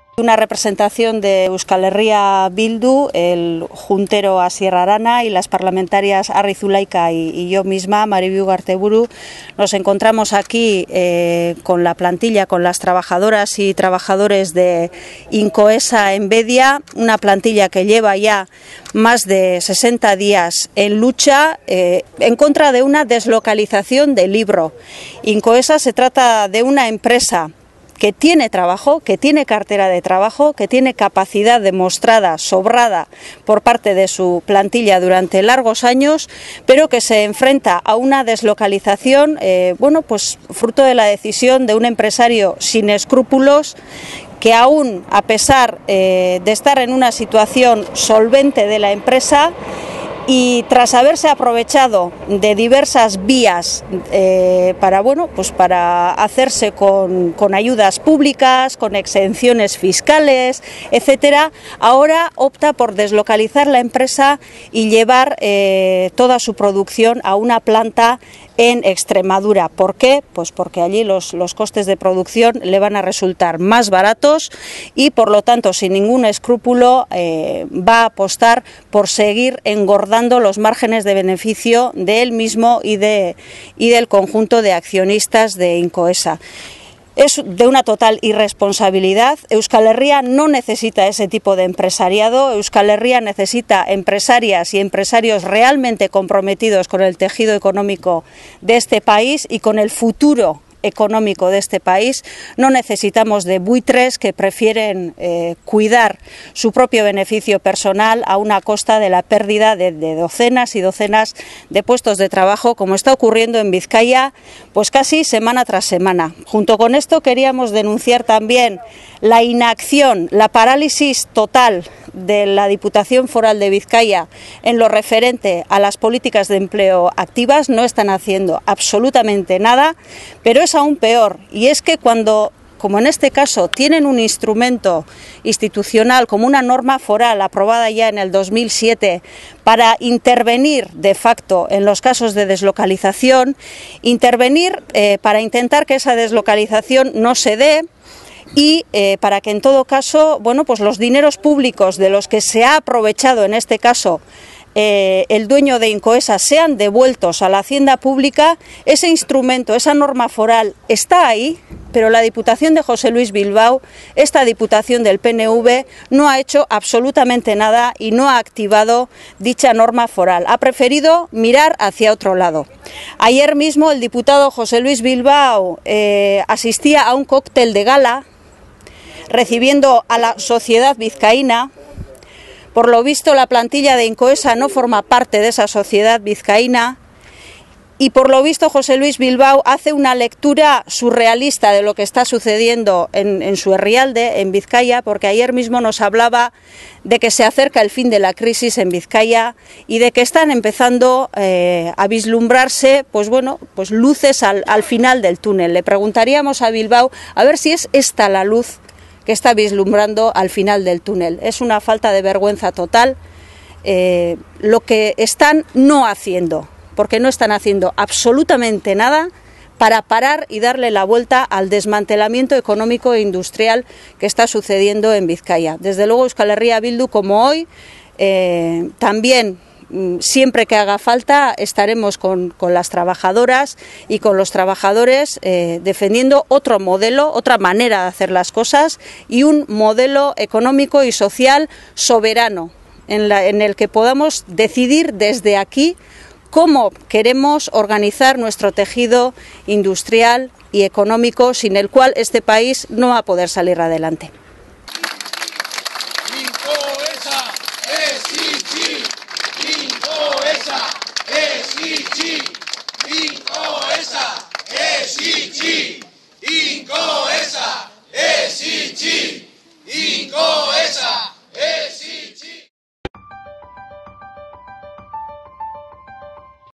Una representación de Euskal Herria Bildu, el juntero Asier Arana y las parlamentarias Arri Zulaika y yo misma, Maribiu Garteburu, nos encontramos aquí con la plantilla, con las trabajadoras y trabajadores de Incoesa en Bedia, una plantilla que lleva ya más de 60 días en lucha en contra de una deslocalización del Libro. Incoesa se trata de una empresa que tiene trabajo, que tiene cartera de trabajo, que tiene capacidad demostrada, sobrada por parte de su plantilla durante largos años, pero que se enfrenta a una deslocalización, pues fruto de la decisión de un empresario sin escrúpulos, que aún a pesar de estar en una situación solvente de la empresa, y tras haberse aprovechado de diversas vías para hacerse con ayudas públicas, con exenciones fiscales, etcétera, ahora opta por deslocalizar la empresa y llevar toda su producción a una planta en Extremadura. ¿Por qué? Pues porque allí los costes de producción le van a resultar más baratos y por lo tanto sin ningún escrúpulo va a apostar por seguir engordando los márgenes de beneficio de él mismo y del conjunto de accionistas de Incoesa. Es de una total irresponsabilidad. Euskal Herria no necesita ese tipo de empresariado. Euskal Herria necesita empresarias y empresarios realmente comprometidos con el tejido económico de este país y con el futuro económico de este país. No necesitamos de buitres que prefieren cuidar su propio beneficio personal a una costa de la pérdida de docenas y docenas de puestos de trabajo, como está ocurriendo en Vizcaya, pues casi semana tras semana. Junto con esto queríamos denunciar también la inacción, la parálisis total de la Diputación Foral de Vizcaya en lo referente a las políticas de empleo activas. No están haciendo absolutamente nada, pero es aún peor, y es que cuando, como en este caso, tienen un instrumento institucional como una norma foral aprobada ya en el 2007 para intervenir de facto en los casos de deslocalización, intervenir para intentar que esa deslocalización no se dé, y para que en todo caso, pues los dineros públicos de los que se ha aprovechado en este caso el dueño de Incoesa sean devueltos a la hacienda pública. Ese instrumento, esa norma foral está ahí, pero la Diputación de José Luis Bilbao, esta Diputación del PNV, no ha hecho absolutamente nada y no ha activado dicha norma foral. Ha preferido mirar hacia otro lado. Ayer mismo el diputado José Luis Bilbao asistía a un cóctel de gala recibiendo a la sociedad vizcaína. Por lo visto, la plantilla de Incoesa no forma parte de esa sociedad vizcaína y por lo visto José Luis Bilbao hace una lectura surrealista de lo que está sucediendo en su herrialde, en Vizcaya, porque ayer mismo nos hablaba de que se acerca el fin de la crisis en Vizcaya y de que están empezando a vislumbrarse pues luces al final del túnel. Le preguntaríamos a Bilbao a ver si es esta la luz que está vislumbrando al final del túnel. Es una falta de vergüenza total lo que están no haciendo, porque no están haciendo absolutamente nada para parar y darle la vuelta al desmantelamiento económico e industrial que está sucediendo en Vizcaya. Desde luego Euskal Herria Bildu, como hoy, también siempre que haga falta estaremos con las trabajadoras y con los trabajadores defendiendo otro modelo, otra manera de hacer las cosas y un modelo económico y social soberano en el que podamos decidir desde aquí cómo queremos organizar nuestro tejido industrial y económico, sin el cual este país no va a poder salir adelante. Incoesa es Ichi.